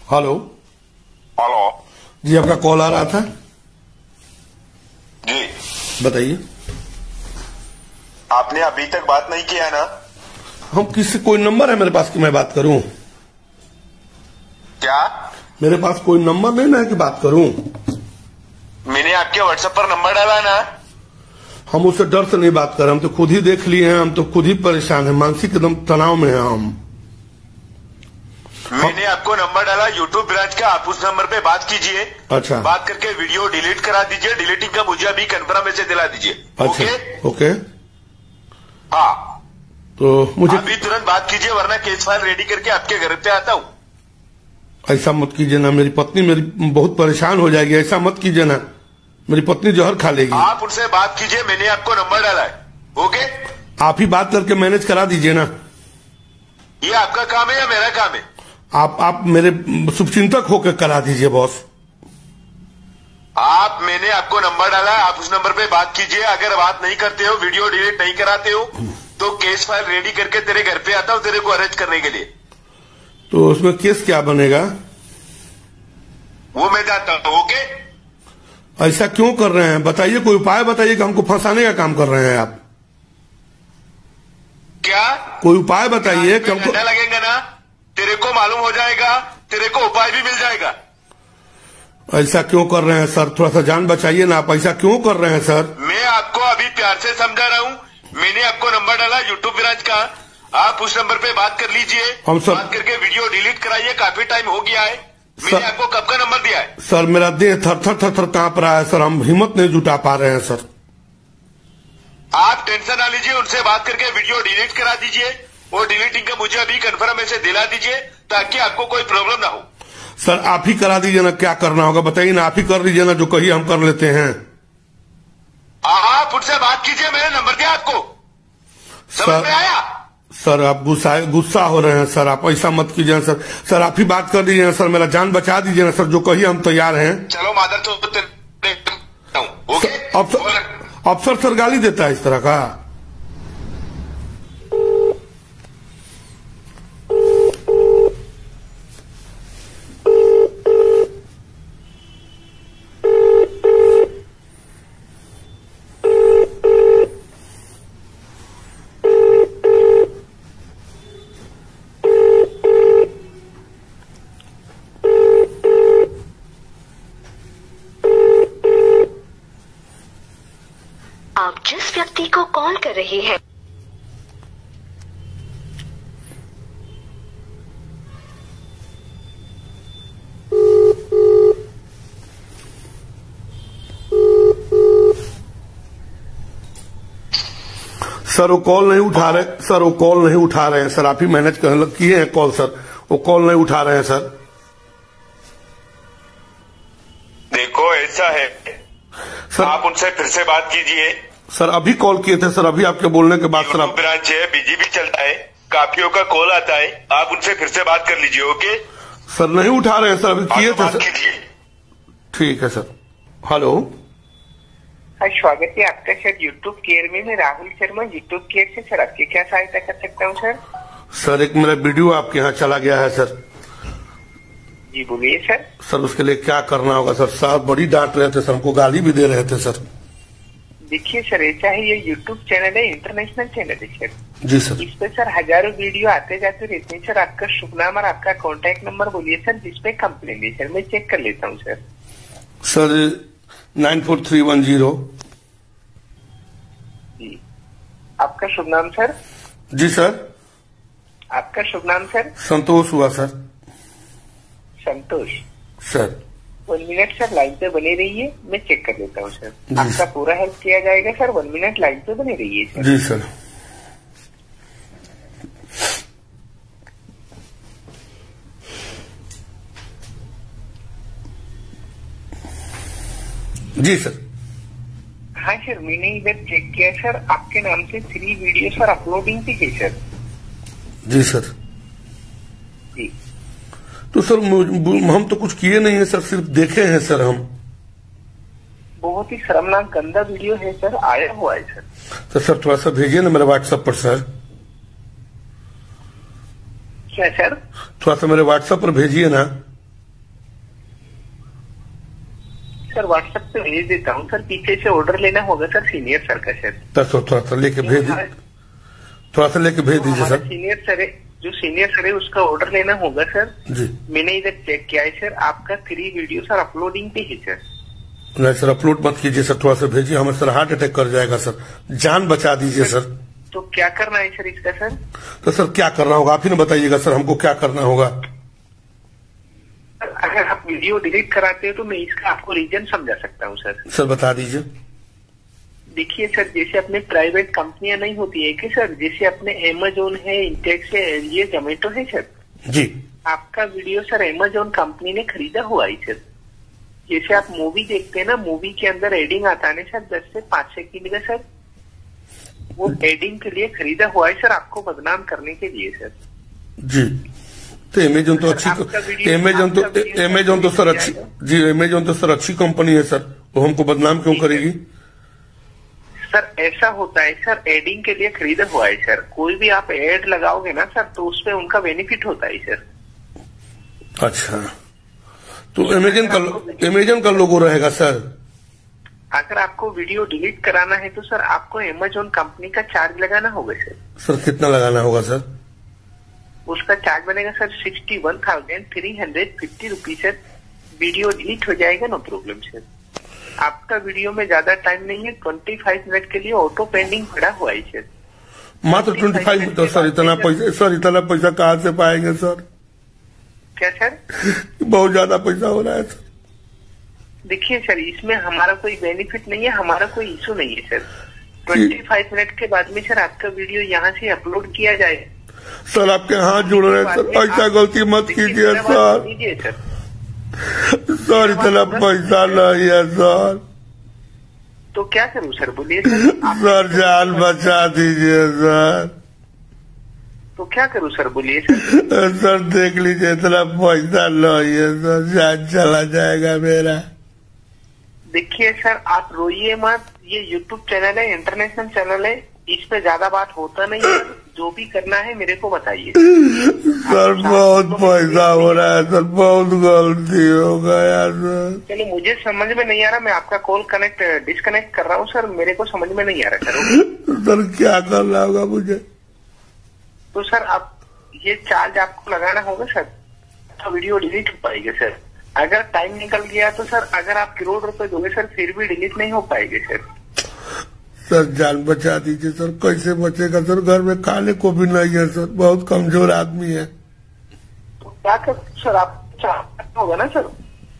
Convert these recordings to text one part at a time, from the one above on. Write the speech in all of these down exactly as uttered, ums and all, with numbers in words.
Hello. Hello जी, आपका call आ रहा था जी। बताइए। आपने अभी तक बात नहीं किया ना? हम किसी कोई नंबर है मेरे पास कि मैं बात करूं? क्या? मेरे पास कोई नंबर नहीं ना है कि बात करूं। मैंने आपके व्हाट्सएप पर नंबर डाला ना। हम उससे डर से नहीं बात कर रहे, हम तो खुद ही देख लिए हैं, हम तो खुद ही परेशान हैं, मानसिक एकदम तनाव में हैं हम। मैंने आपको नंबर डाला यूट्यूब ब्रांच का, आप उस नंबर पे बात कीजिए। अच्छा। बात करके वीडियो डिलीट करा दीजिए, डिलीटिंग का मुझे अभी कंफर्म मैसेज दिला दीजिए। अच्छा ओके ओके। हाँ, तो मुझे अभी तुरंत बात कीजिए वरना केस फाइल रेडी करके आपके घर पे आता हूँ। ऐसा मत कीजिए ना, मेरी पत्नी मेरी बहुत परेशान हो जाएगी, ऐसा मत कीजिए ना, मेरी पत्नी जहर खा लेगी। आप उनसे बात कीजिए, मैंने आपको नंबर डाला है। ओके, आप ही बात करके मैनेज करा दीजिए ना। ये आपका काम है या मेरा काम है? आप आप मेरे शुभचिंतक होकर करा दीजिए बॉस। आप मैंने आपको नंबर डाला है, आप उस नंबर पे बात कीजिए। अगर बात नहीं करते हो, वीडियो डिलीट नहीं कराते हो, तो केस फाइल रेडी करके तेरे घर पे आता हूँ तेरे को अरेस्ट करने के लिए। तो उसमें केस क्या बनेगा वो मैं जानता हूँ। ओके, ऐसा क्यों कर रहे हैं बताइए, कोई उपाय बताइए कि हमको फंसाने का काम कर रहे हैं आप। क्या? कोई उपाय बताइए कि हमको। घंटा लगेगा ना, तेरे को मालूम हो जाएगा, तेरे को उपाय भी मिल जाएगा। ऐसा क्यों कर रहे हैं सर, थोड़ा सा जान बचाइए ना, आप ऐसा क्यों कर रहे हैं सर? मैं आपको अभी प्यार से समझा रहा हूँ। मैंने आपको नंबर डाला यूट्यूब ब्रांच का, आप उस नंबर पे बात कर लीजिए। हम सर बात करके वीडियो डिलीट कराइए, काफी टाइम हो गया है। मैंने आपको कब का नंबर दिया है? सर मेरा देह थर थर थर थर कांप रहा है सर, हम हिम्मत नहीं जुटा पा रहे हैं सर। आप टेंशन ना लीजिए, उनसे बात करके वीडियो डिलीट करा दीजिए। वो डिलीटिंग का मुझे अभी कंफर्म मैसेज दिला दीजिए ताकि आपको कोई प्रॉब्लम ना हो। सर आप ही करा दीजिए ना, क्या करना होगा बताइए ना, आप ही कर दीजिए ना, जो कहिए हम कर लेते हैं। आप उनसे बात कीजिए, मैंने नंबर दिया आपको, समझ में आया? सर आप गुस्सा गुस्सा हो रहे हैं सर, आप ऐसा मत कीजिए सर। सर आप ही बात कर दीजिए सर, मेरा जान बचा दीजिए ना सर, जो कहिए हम तैयार हैं। चलो मादर तो ओके। अफसर सर गाली देता है इस तरह का। आप जिस व्यक्ति को कॉल कर रहे हैं सर वो कॉल नहीं उठा रहे, सर वो कॉल नहीं उठा रहे हैं सर, आप ही मैनेज करने लग किए हैं कॉल सर, वो कॉल नहीं उठा रहे हैं सर। देखो ऐसा है सर आप उनसे फिर से बात कीजिए। सर अभी कॉल किए थे सर, अभी आपके बोलने के बाद सर। आप ब्रांच है, बिजी भी चलता है, काफियों का कॉल आता है, आप उनसे फिर से बात कर लीजिए। ओके सर नहीं उठा रहे हैं सर, अभी किए थे सर। कीजिए। ठीक है सर। हेलो, हाँ, स्वागत है आपका सर यूट्यूब केयर में। मैं राहुल शर्मा यूट्यूब केयर से। सर आपकी क्या सहायता कर सकता हूँ सर? सर एक मेरा वीडियो आपके यहाँ चला गया है सर। जी बोलिए सर। सर उसके लिए क्या करना होगा सर? साहब बड़ी डांट रहे थे सर, हमको गाली भी दे रहे थे सर। देखिए सर, ऐसा है, ये यूट्यूब चैनल है, इंटरनेशनल चैनल है सर। जी सर। इस पे सर हजारों वीडियो आते जाते रहते हैं सर। आपका शुभ नाम और आपका कॉन्टैक्ट नंबर बोलिए सर, जिसपे कंप्लेन है सर, मैं चेक कर लेता हूँ sir. Sir nine four three one zero. जी, आपका शुभ नाम सर? जी सर। आपका शुभ नाम सर? संतोष हुआ sir. Santosh sir. One minute sir, line पे बने रहिए, मैं चेक कर लेता हूँ सर। आपका पूरा हेल्प किया जाएगा सर, वन मिनट लाइन पे बने रहिए सर। जी सर। जी सर। हाँ सर, मैंने इधर चेक किया सर, आपके नाम से थ्री वीडियो सर अपलोडिंग थी की सर। जी सर। जी तो सर हम तो कुछ किए नहीं है सर, सिर्फ देखे हैं सर हम। बहुत ही शर्मनाक गंदा वीडियो है सर, आया हुआ है सर। तो सर थोड़ा सा भेजिए ना मेरे व्हाट्सएप पर सर। क्या सर? थोड़ा सा मेरे व्हाट्सएप पर भेजिए ना। सर व्हाट्सएप पे भेज देता हूँ सर, पीछे से ऑर्डर लेना होगा सर सीनियर सर का सर। तो थोड़ा सा लेके भेज दीजिए, थोड़ा सा लेके भेज दीजिए सर। सीनियर सर है, जो सीनियर सर है उसका ऑर्डर लेना होगा सर जी। मैंने इधर चेक किया है सर, आपका थ्री वीडियो सर अपलोडिंग पे है सर। नहीं सर अपलोड मत कीजिए सर, थोड़ा सा भेजिए, हमें सर हार्ट अटैक कर जाएगा सर, जान बचा दीजिए सर। तो क्या करना है सर इसका सर? तो सर क्या करना होगा आप ही ने बताइएगा सर, हमको क्या करना होगा? अगर आप वीडियो डिलीट कराते हो तो मैं इसका आपको रीजन समझा सकता हूँ सर। सर बता दीजिए। देखिए सर, जैसे अपने प्राइवेट कंपनियां नहीं होती है कि सर, जैसे अपने अमेजोन है, इंटेक्स है, ये जोमेटो है सर जी। आपका वीडियो सर अमेजोन कंपनी ने खरीदा हुआ है सर। जैसे आप मूवी देखते हैं ना, मूवी के अंदर एडिंग आता है सर दस से पांच सेकंड का सर, वो एडिंग के लिए खरीदा हुआ है सर, आपको बदनाम करने के लिए सर जी। तो अमेजोन तो अच्छी, अमेजोन तो अमेजोन तो सर अच्छी जी, अमेजोन तो सर अच्छी कंपनी है सर, वो हमको बदनाम क्यों करेगी? सर ऐसा होता है सर, एडिंग के लिए खरीदा हुआ है सर, कोई भी आप एड लगाओगे ना सर तो उसमें उनका बेनिफिट होता है सर। अच्छा, तो अमेजन का अमेजन का लोगो रहेगा सर? अगर आपको वीडियो डिलीट कराना है तो सर आपको अमेजोन कंपनी का चार्ज लगाना होगा सर। सर कितना लगाना होगा सर? उसका चार्ज बनेगा sir sixty one thousand three hundred fifty rupees sir. Video delete हो जाएगा, नो प्रॉब्लम सर। आपका वीडियो में ज्यादा टाइम नहीं है, ट्वेंटी फाइव मिनट के लिए ऑटो पेंडिंग पड़ा हुआ है सर। मात्र ट्वेंटी फाइव मिनट? तो सर इतना पैसा, सर इतना पैसा कहाँ से पाएंगे सर? क्या सर? बहुत ज्यादा पैसा हो रहा है सर। देखिए सर, इसमें हमारा कोई बेनिफिट नहीं है, हमारा कोई इशू नहीं है सर। ट्वेंटी फाइव मिनट के बाद में सर आपका वीडियो यहाँ से अपलोड किया जाए। सर आपके हाथ जुड़ रहे हैं सर, ऐसा गलती मत कीजिए सर। कीजिए सर, सर इतना पैसा नहीं है सर। तो क्या करूं सर, बोलिए सर। सर जान बचा दीजिए सर। तो क्या करूं सर, बोलिए सर। सर देख लीजिए इतना पैसा नहीं है सर, जान चला जाएगा मेरा। देखिए सर, आप रोइए मत, ये यूट्यूब चैनल है, इंटरनेशनल चैनल है, इस पे ज्यादा बात होता नहीं है। जो भी करना है मेरे को बताइए सर। बहुत पैसा हो रहा है सर, बहुत गलती हो गया सर। चलिए, मुझे समझ में नहीं आ रहा, मैं आपका कॉल कनेक्ट डिस्कनेक्ट कर रहा हूँ सर, मेरे को समझ में नहीं आ रहा सर। सर क्या करना होगा मुझे? तो सर आप ये चार्ज आपको लगाना होगा सर, तो वीडियो डिलीट हो पाएगी सर। अगर टाइम निकल गया तो सर, अगर आप करोड़ रुपए दोगे सर फिर भी डिलीट नहीं हो पाएगी सर। सर जान बचा दीजिए सर। कैसे बचेगा सर? घर में खाने को भी नहीं है सर, बहुत कमजोर आदमी है। तो क्या कर सर, आप चाहते होगा ना सर।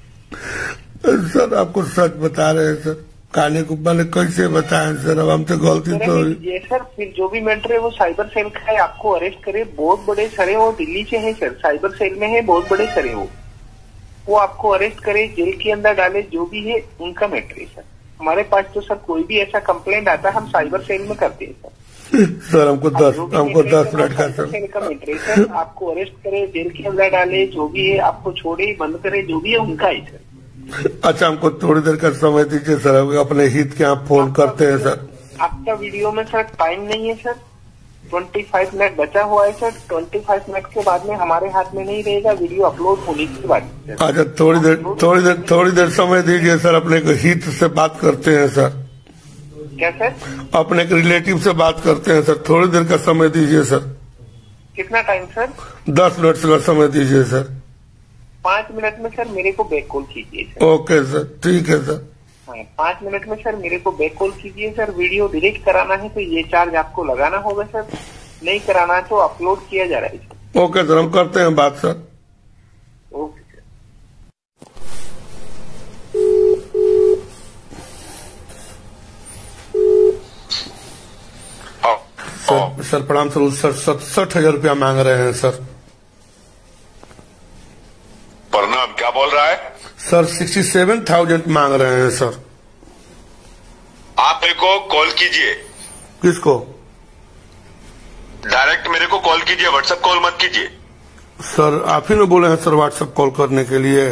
सर आपको सच बता रहे हैं सर, खाने को पहले कैसे बताएं सर, अब हमसे गलती तो ये सर। फिर जो भी मैटर है वो साइबर सेल का है, आपको अरेस्ट करे। बहुत बड़े सर है वो, दिल्ली से है सर, साइबर सेल में है, बहुत बड़े सर है वो वो आपको अरेस्ट करे, जेल के अंदर डाले, जो भी है उनका मैटर है सर। हमारे पास तो सर कोई भी ऐसा कंप्लेंट आता है हम साइबर सेल में करते हैं सर। सर हमको दस हमको दस मिनट का सर सेल का मैटर है सर। आपको अरेस्ट करे, जेल के अंदर डाले, जो भी है, आपको छोड़े, बंद करे, जो भी है उनका है सर। अच्छा, हमको थोड़ी देर का समय दीजिए सर, अपने हित के आप फोन करते हैं सर। आपका वीडियो में सर टाइम नहीं है सर, ट्वेंटी फाइव मिनट बचा हुआ है सर। ट्वेंटी फाइव मिनट के बाद में हमारे हाथ में नहीं रहेगा, वीडियो अपलोड होने के बाद। अच्छा, थोड़ी देर थोड़ी देर थोड़ी देर समय दीजिए सर, अपने हित से बात करते हैं सर। क्या सर? अपने रिलेटिव से बात करते हैं सर, थोड़ी देर का समय दीजिए सर। कितना टाइम सर? दस मिनट का समय दीजिए सर। पाँच मिनट में सर मेरे को बैक कॉल कीजिए सर। ओके सर, ठीक है सर। हाँ, पाँच मिनट में सर मेरे को बैक कॉल कीजिए सर। वीडियो डिलीट कराना है तो ये चार्ज आपको लगाना होगा सर, नहीं कराना है तो अपलोड किया जा रहा है सर। ओके सर, हम करते हैं बात सर। Okay sir. सर प्रणाम सर, सर सड़सठ हजार रुपया मांग रहे हैं सर। प्रणाम, क्या बोल रहा है सर? सिक्सटी सेवन थाउजेंड मांग रहे हैं सर। आप मेरे को कॉल कीजिए। किसको? डायरेक्ट मेरे को कॉल कीजिए, व्हाट्सएप कॉल मत कीजिए। सर आप ही ने बोले हैं सर व्हाट्सएप कॉल करने के लिए।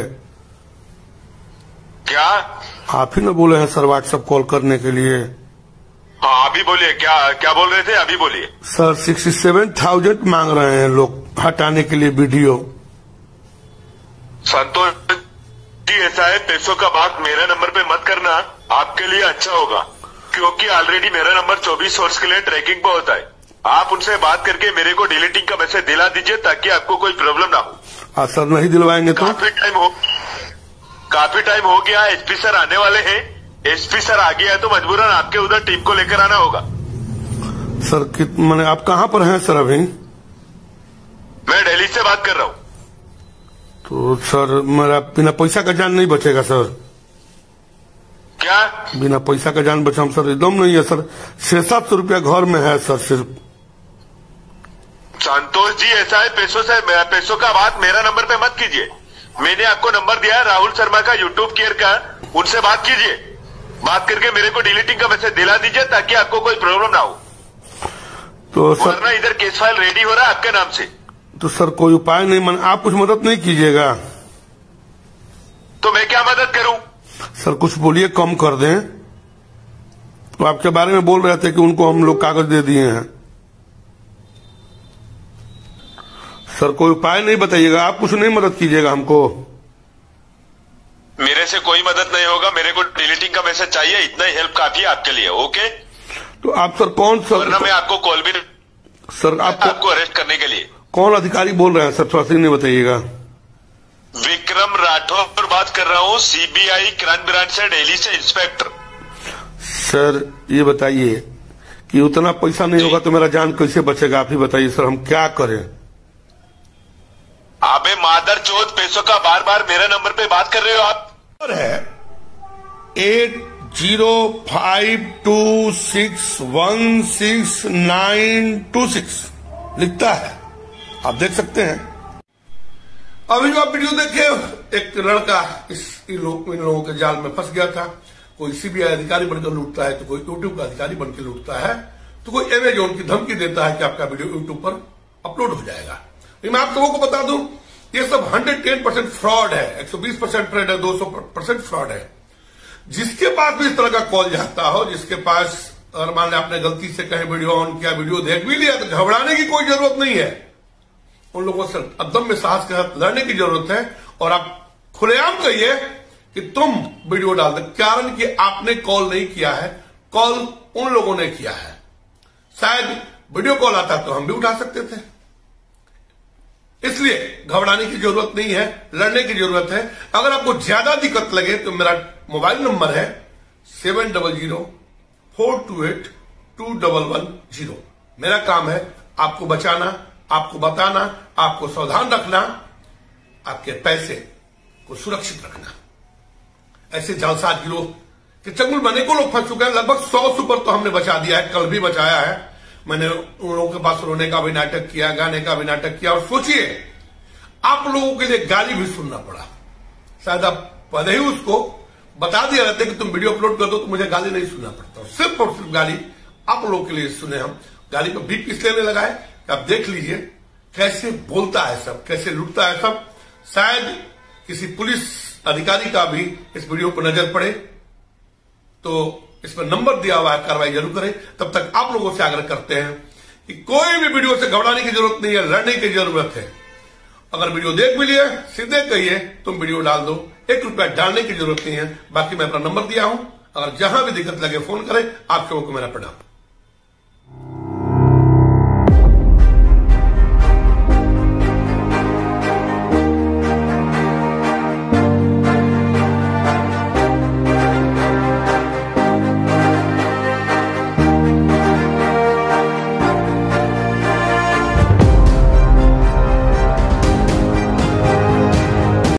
क्या? आप ही ने बोले हैं सर व्हाट्सएप कॉल करने के लिए। हाँ अभी बोलिए, क्या क्या बोल रहे थे, अभी बोलिए। सर सिक्सटी सेवन थाउजेंड मांग रहे हैं लोग हटाने के लिए वीडियो। संतोष जी है ऐसा है, पैसों का बात मेरे नंबर पे मत करना, आपके लिए अच्छा होगा, क्योंकि ऑलरेडी मेरा नंबर चौबीस आवर्स के लिए ट्रैकिंग पे होता है। आप उनसे बात करके मेरे को डिलीटिंग का मैसेज दिला दीजिए ताकि आपको कोई प्रॉब्लम ना हो। हाँ सर, नहीं दिलवाएंगे तो काफी टाइम हो काफी टाइम हो गया, एसपी सर आने वाले हैं। एसपी सर आ गया है तो मजबूरन आपके उधर टीम को लेकर आना होगा। सर कित मैंने आप कहाँ पर हैं सर अभी? मैं दिल्ली से बात कर रहा हूँ। तो सर मेरा बिना पैसा का जान नहीं बचेगा सर। क्या बिना पैसा का जान बचा सर? एकदम नहीं है सर, छह सात सौ रुपया घर में है सर सिर्फ। संतोष जी, ऐसा है, पैसों से पैसों का बात मेरा नंबर पे मत कीजिए। मैंने आपको नंबर दिया है राहुल शर्मा का, यूट्यूब केयर का, उनसे बात कीजिए। बात करके मेरे को डिलीटिंग का मैसेज दिला दीजिए ताकि आपको कोई प्रॉब्लम ना हो। तो सर वरना इधर केस फाइल रेडी हो रहा है आपके नाम से। तो सर कोई उपाय नहीं, मन आप कुछ मदद नहीं कीजिएगा? तो मैं क्या मदद करूं? सर कुछ बोलिए, कम कर दें। तो आपके बारे में बोल रहे थे कि उनको हम लोग कागज दे दिए हैं। सर कोई उपाय नहीं बताइएगा, आप कुछ नहीं मदद कीजिएगा हमको? मेरे से कोई मदद नहीं होगा, मेरे को डिलीटिंग का मैसेज चाहिए, इतना ही हेल्प काफी है आपके लिए। ओके, तो आप सर कौन सर? वरना मैं आपको कॉल भी सर आपको आपको अरेस्ट करने के लिए। कौन अधिकारी बोल रहे हैं सर? थोड़ा सा नहीं बताइएगा। विक्रम राठौर बात कर रहा हूँ, सीबीआई क्राइम ब्रांच से, दिल्ली से इंस्पेक्टर। सर ये बताइए कि उतना पैसा नहीं होगा तो मेरा जान कैसे बचेगा? आप ही बताइए सर, हम क्या करें? अबे मादर चौथ, पैसों का बार बार मेरे नंबर पे बात कर रहे हो आप। है eight zero five two six one six nine two six लिखता है, आप देख सकते हैं। अभी जो आप वीडियो देखे, एक लड़का इस इन लोग इन लोगों के जाल में फंस गया था। कोई सीबीआई अधिकारी बनकर लूटता है, तो कोई यूट्यूब का अधिकारी बनकर लूटता है, तो कोई अमेजोन की धमकी देता है कि आपका वीडियो यूट्यूब पर अपलोड हो जाएगा। मैं आप लोगों को बता दूं, ये सब एक सौ दस परसेंट फ्रॉड है, एक सौ बीस परसेंट फ्रॉड है, दो सौ परसेंट फ्रॉड है। जिसके पास भी इस तरह का कॉल जाता हो, जिसके पास अगर मान लें आपने गलती से कहीं वीडियो ऑन किया, वीडियो देख भी लिया, तो घबराने की कोई जरूरत नहीं है। उन लोगों से अदम्य साहस के साथ लड़ने की जरूरत है। और आप खुलेआम कहिए कि तुम वीडियो डाल दे, कारण कि आपने कॉल नहीं किया है, कॉल उन लोगों ने किया है। शायद वीडियो कॉल आता तो हम भी उठा सकते थे। इसलिए घबराने की जरूरत नहीं है, लड़ने की जरूरत है। अगर आपको ज्यादा दिक्कत लगे तो मेरा मोबाइल नंबर है seven double zero four two eight two double one zero. मेरा काम है आपको बचाना, आपको बताना, आपको सावधान रखना, आपके पैसे को सुरक्षित रखना। ऐसे जालसाज गिरोह के चंगुल में अनेकों लोग फंस चुके हैं। लगभग सौ से ऊपर तो हमने बचा दिया है, कल भी बचाया है। मैंने उन लोगों के पास रोने का भी नाटक किया, गाने का भी नाटक किया। और सोचिए, आप लोगों के लिए गाली भी सुनना पड़ा। शायद आप पहले ही उसको बता दिया रहते कि तुम वीडियो अपलोड कर दो तो मुझे गाली नहीं सुनना पड़ता। सिर्फ और सिर्फ गाली आप लोगों के लिए सुने हम। गाली को बीप किस लेने लगा है, आप देख लीजिए कैसे बोलता है सब, कैसे लुटता है सब। शायद किसी पुलिस अधिकारी का भी इस वीडियो पर नजर पड़े तो इस पर नंबर दिया हुआ है, कार्रवाई जरूर करें। तब तक आप लोगों से आग्रह करते हैं कि कोई भी वीडियो से घबराने की जरूरत नहीं है, लड़ने की जरूरत है। अगर वीडियो देख भी लिए, सीधे कहिए तुम वीडियो डाल दो, एक रुपया डालने की जरूरत नहीं है। बाकी मैं अपना नंबर दिया हूं, अगर जहां भी दिक्कत लगे फोन करें। आप सबको मेरा प्रणाम।